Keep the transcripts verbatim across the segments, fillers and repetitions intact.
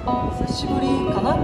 久しぶりかな。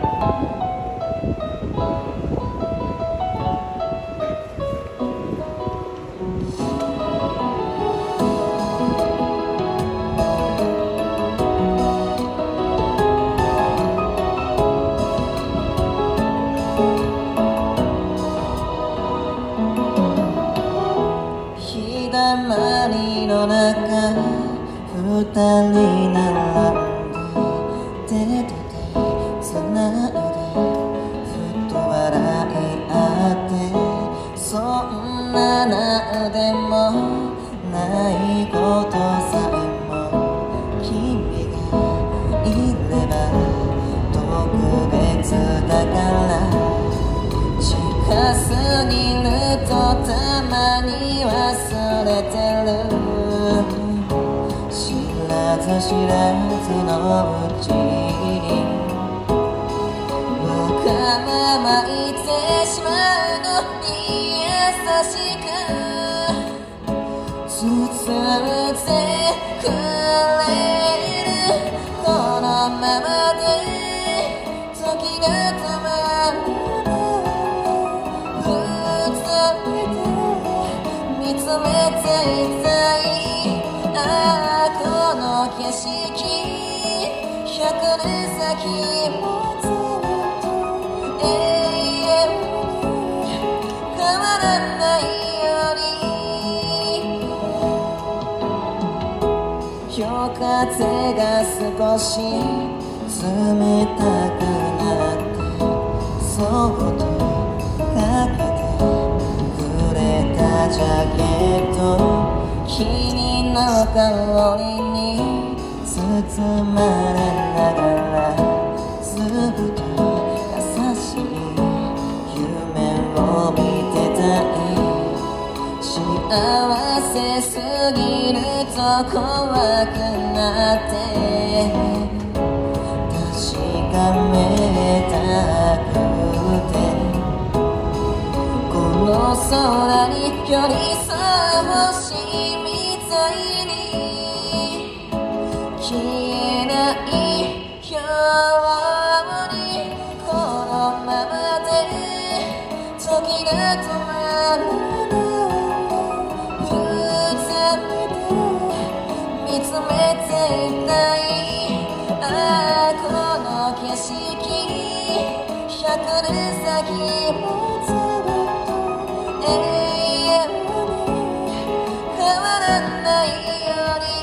日だまりの中二人並んで手と手つないでふと笑い合ってそんななんでもないことさえも君がいれば特別だから近すぎるとたまに忘れてる知らず知らずのうちにわがまま言ってしまうのに優しく包んでくれるこのままで時が止まる見つめていたいああこの景色百年先もずっと永遠に変わらないように夜風が少し冷たくなってそっとかけてジャケット君の香りに包まれながらずっと優しい夢を見てたい幸せすぎると怖くなって確かめたくてこの空に寄り添う星みたいに消えない今日にこのままで時が止まるの二人で見つめていたいああこの景色百年先もずっと永遠に変わらないように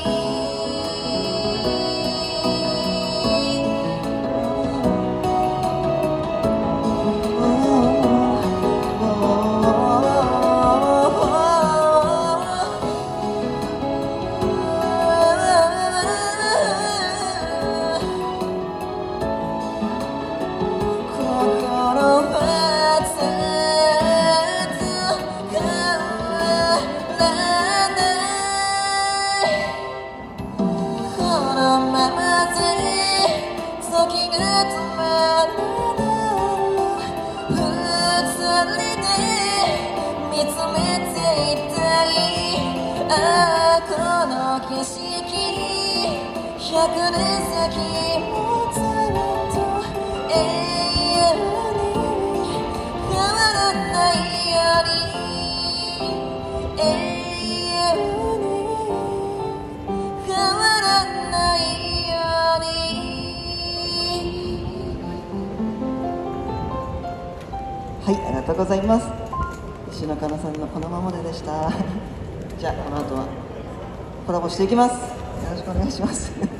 時が止まるの二人で見つめていたいああこの景色百年先もずっと永遠に変わらないように永遠に変わらないようにはい、ありがとうございます。石野かなさんのこのままででした。じゃあこの後はコラボしていきます。よろしくお願いします。